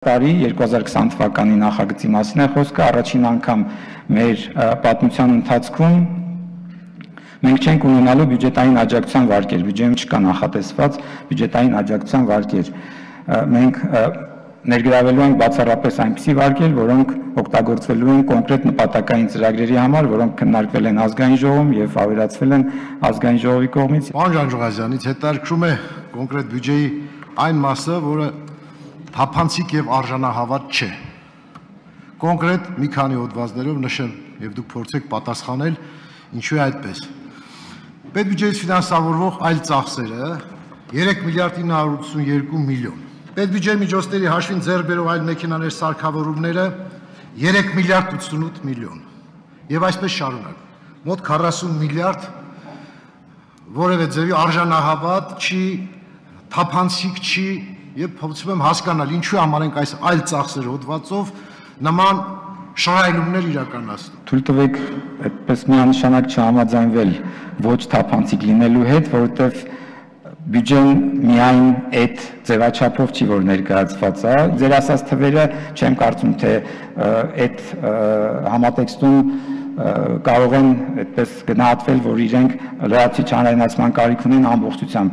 Տարի 2020 թվականի նախագծի մասին է խոսքը, առաջին անգամ մեր պատմության ընթացքում մենք չենք ունենալու բյուջետային աջակցության վարկեր, բյուջեում չկա նախատեսված բյուջետային աջակցության վարկեր։ Մենք ներգրավելու ենք բացառապես այնպիսի վարկեր, որոնք օգտագործվելու են կոնկրետ նպատակային ծրագրերի համար, որոնք քննարկվել են ազգային ժողովում եւ ավելացվել են ազգային ժողովի կողմից։ Պարոն Ջանջուղազյանից հետաքրքրում է կոնկրետ բյուջեի այն մասը, որը թափանցիկ եւ արժանահավատ չէ։ Կոնկրետ մի քանի հոդվածներով նշեմ եւ դուք փորձեք պատասխանել, ինչու է այդպես։ Պետբյուջեից ֆինանսավորվող այլ ծախսերը 3 միլիարդ 982 միլիոն։ Պետբյուջեի միջոցների հաշվին ձեռք բերող այլ մեքենաներ սարքավորումները 3 միլիարդ 88 միլիոն։ Եվ այսպես շարունակ։ Մոտ 40 միլիարդ որևէ ձևի արժանահավատ չի, թափանցիկ չի եւ փորձում եմ հասկանալ ինչու համար ենք այս այլ ծախսեր հոդվածով նման շահայլումներ իրականացնում։ Թույլ տվեք այդպես միանշանակ չհամաձայնվել ոչ թափանցիկ լինելու հետ, որովհետեւ բյուջեն միայն այդ ձևաչափով չի որ ներկայացված է։ Ձեր ասած թվերը չեմ կարծում թե այդ համատեքստում կարող են այդպես գնահատվել, որ իրենք լրացուցիչ հանրայնացման կարիք ունեն ամբողջությամբ։